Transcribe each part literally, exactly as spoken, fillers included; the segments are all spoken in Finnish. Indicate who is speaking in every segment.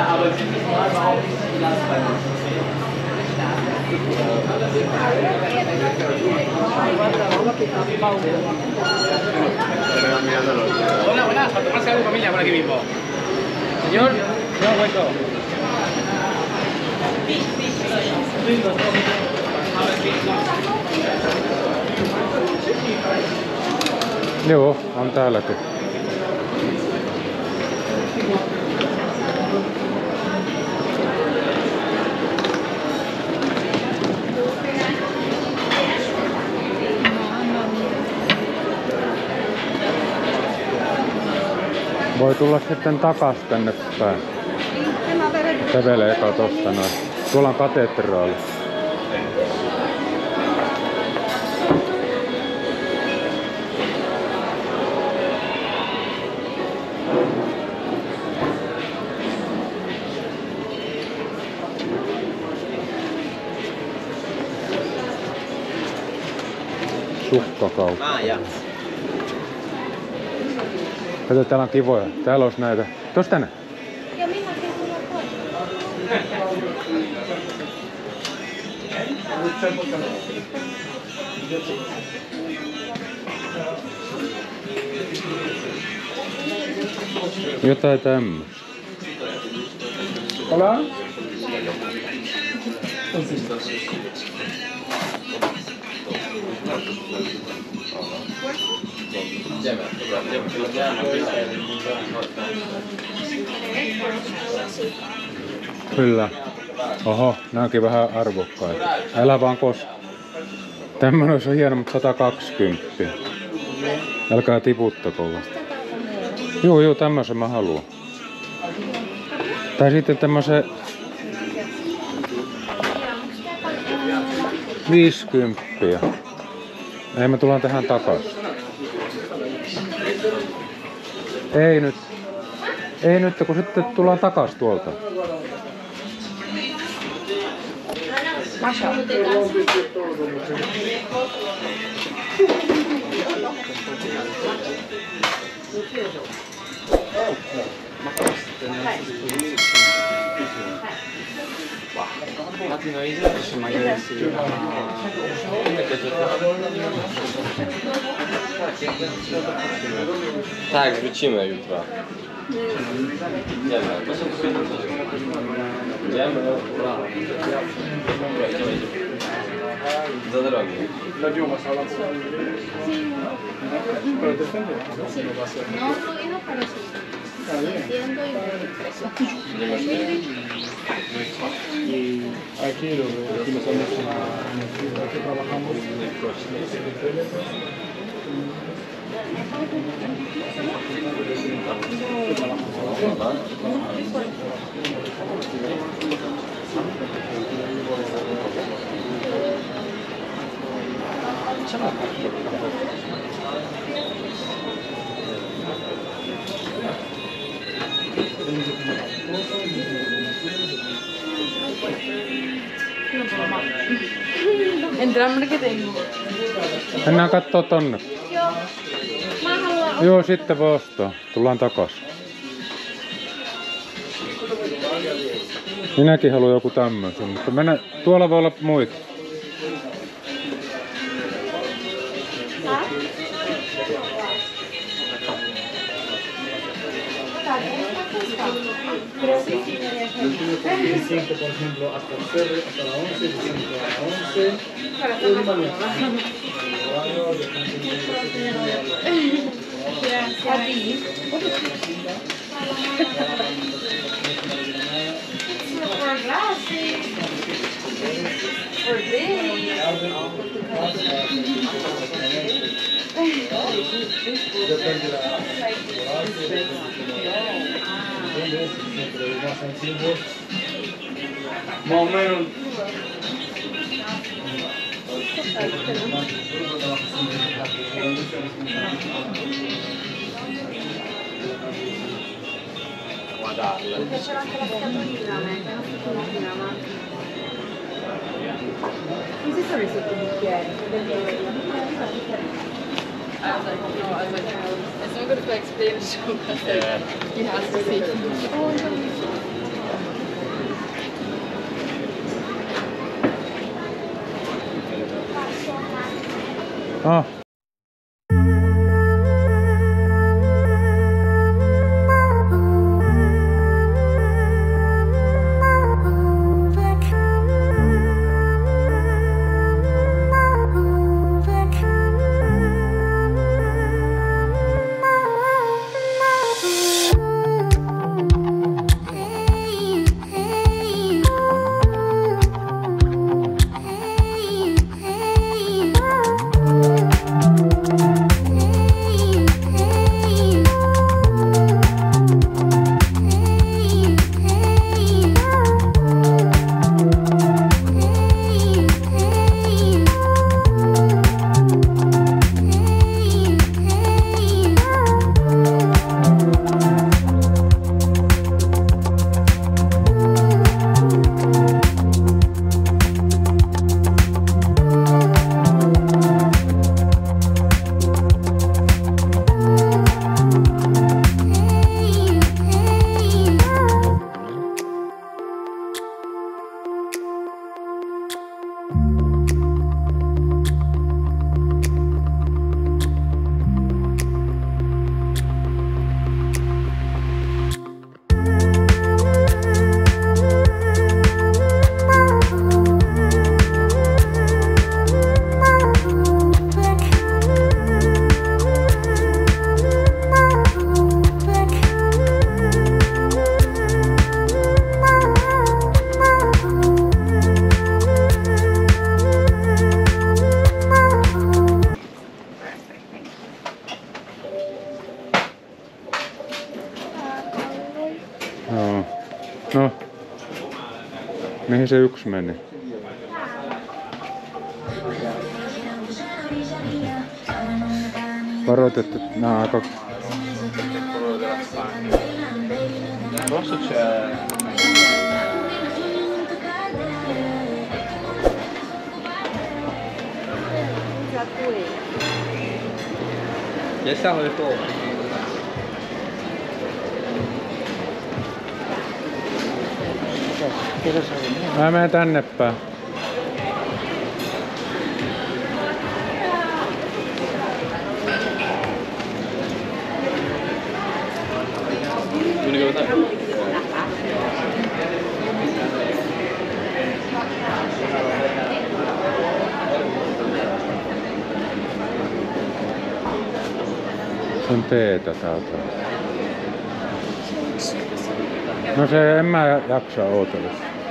Speaker 1: aber sie müssen halt auch nicht die Last bei uns.
Speaker 2: Hola, buenas, para tomarse algo de familia por aquí mismo. Señor, no ha vuelto.
Speaker 3: Joo, on täälläkin. Voi tulla sitten takas tänne päin. Kävelee eka tosta noin. Tuolla on katedraali. Sukkakauppa. Kato, täällä on kivoja. Täällä olisi näitä. Tuossa tänne.
Speaker 4: Ja millaisia sulla on?
Speaker 3: Jotain tämmöistä.
Speaker 5: Hola.
Speaker 3: Kyllä. Oho, nää onkin vähän arvokkaita. Älä vaan kos. Tämmönen olisi hieno, mutta sata kaksikymmentä. Älkää tiputtako. Joo, joo, tämmösen mä haluan. Tai sitten tämmösen viisikymmentä. Ei, me tullaan tähän takaisin. Ei nyt. Ei nyt, kun sitten tullaan takas tuolta.
Speaker 6: Tak, wrócimy jutro. Idziemy. Idziemy. Za drogi.
Speaker 5: La lluvia sala. Pero te ofende.
Speaker 4: No, todavía no parece. Entiendo y me
Speaker 5: Y aquí lo aquí los años que trabajamos
Speaker 7: Entramos que tengo.
Speaker 3: Mennään kattoo tonne.
Speaker 4: Joo. Mä haluan...
Speaker 3: Joo, sitten voi ostaa. Tullaan takas. Minäkin haluan joku tämmöisen, mutta mennä... tuolla voi olla muita.
Speaker 5: cinco, por ejemplo, hasta el ferry, hasta la once, de cinco a la once. Y mañana.
Speaker 4: For glasses. For this.
Speaker 5: Depende de la entre más antiguos, más o menos.
Speaker 6: Guardarla.
Speaker 4: Mi piace anche la scatolina, a me, che non si cucina, ma... Non si sono i sottobicchieri,
Speaker 7: I was like, no, I was like, it's not good if I explain it to her.
Speaker 6: Yeah.
Speaker 7: He has to see.
Speaker 3: Ah. Joo. No. Mihin se yksi meni? Varoitettu, että nää on aika...
Speaker 6: Tuossa c'è... Ja siamo le foto.
Speaker 3: Mä menen tänne päin. Se on teetä täältä. No se en mä jaksa ootella.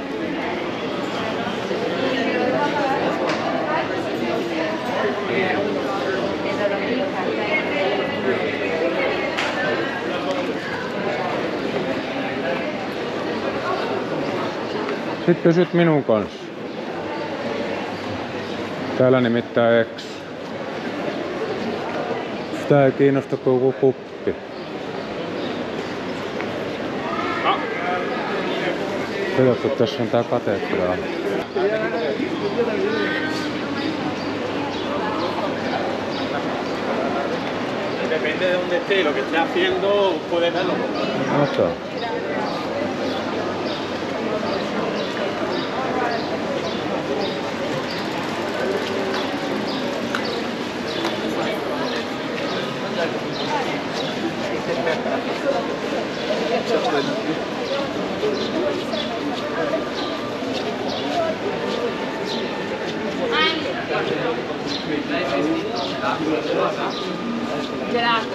Speaker 3: Sitten pysyt minun kanssa. Täällä nimittäin eks. Sitä ei kiinnosta kuin joku kuppi. Katsottu, tässä on tää katedraali.
Speaker 2: Depende de donde esté, lo que esté haciendo, puede verlo.
Speaker 3: No está.
Speaker 7: Gelato.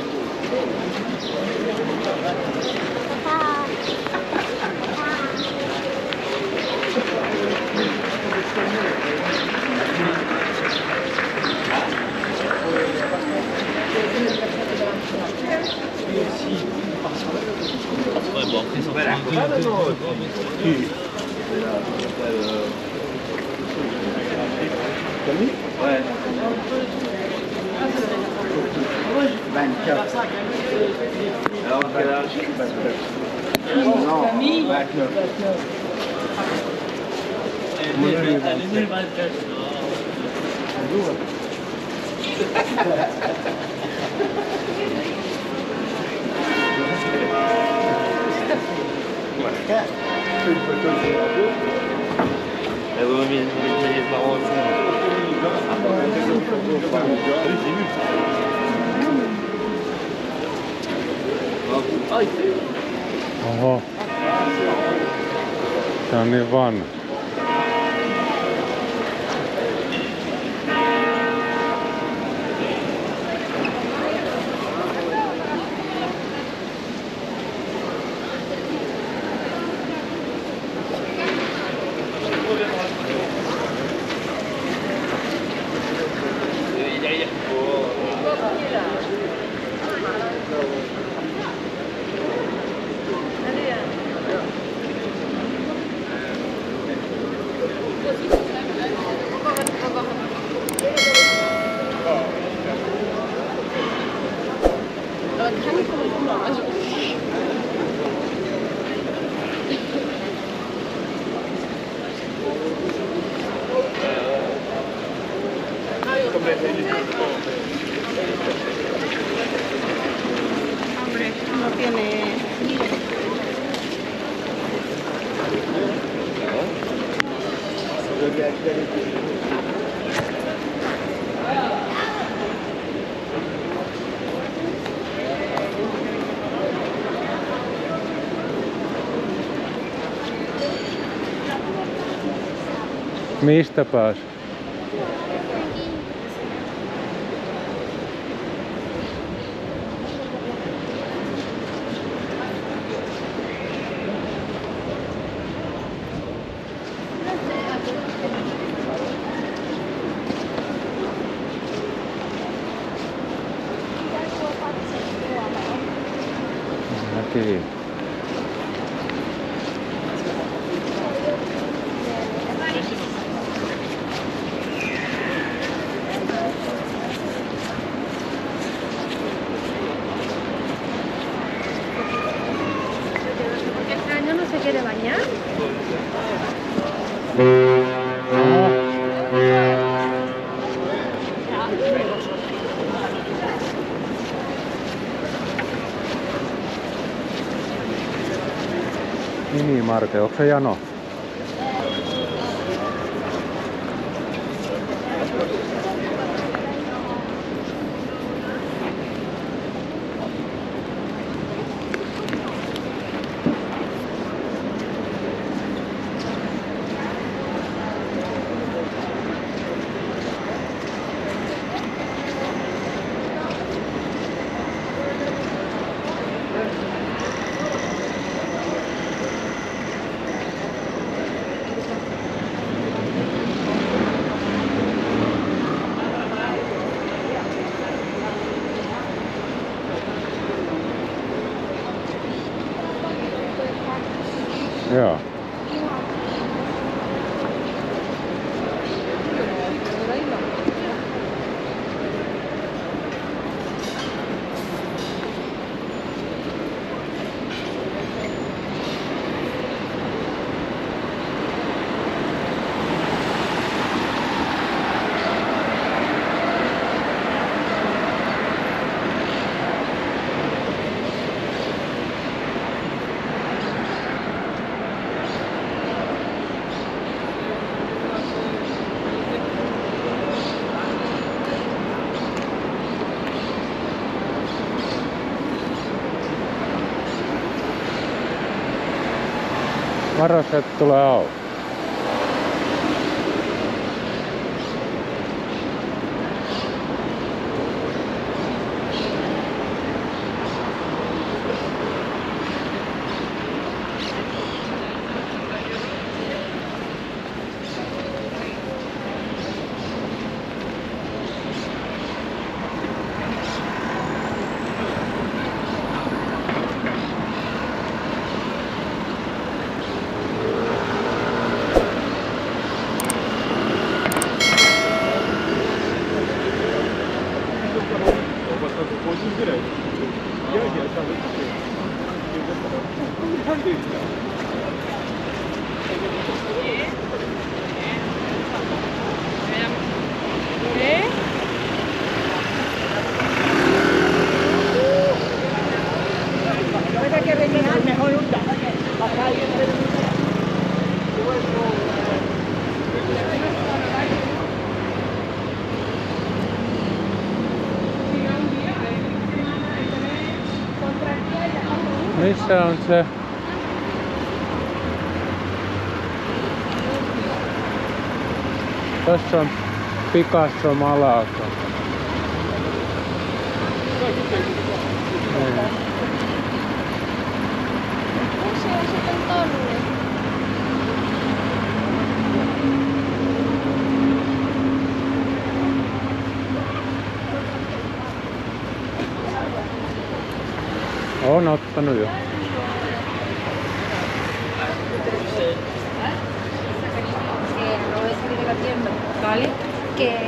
Speaker 1: Ouais. vingt-quatre. Alors, quel âge? Non, vingt-neuf.
Speaker 6: Avevo messo i parole.
Speaker 3: Oho. Tää on niin vanha.
Speaker 4: Hombre, no tiene...
Speaker 3: Mistä pääs? Näki.
Speaker 4: Porque este año no se quiere bañar.
Speaker 3: Niin, Marte, onko se jano? Joo. Varo se, että tulee auki. Missä on se? Tässä on Picasso Malaga. Niin.
Speaker 4: Se on sitten torni.
Speaker 3: Oon ottanut jo.
Speaker 4: No voy a salir de la tienda. ¿Vale? Que...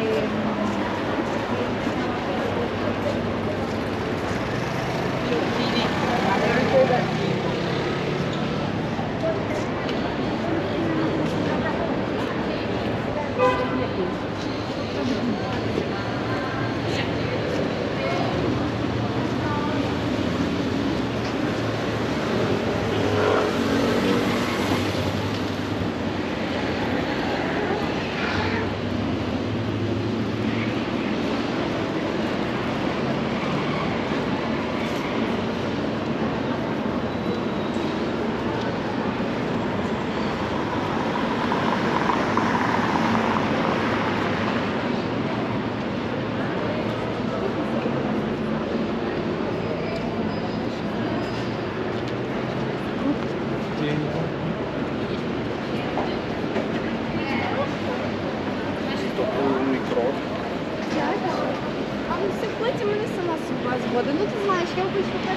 Speaker 4: А ну все, потім мене сама з собою зводить. Ну ти знаєш, я обично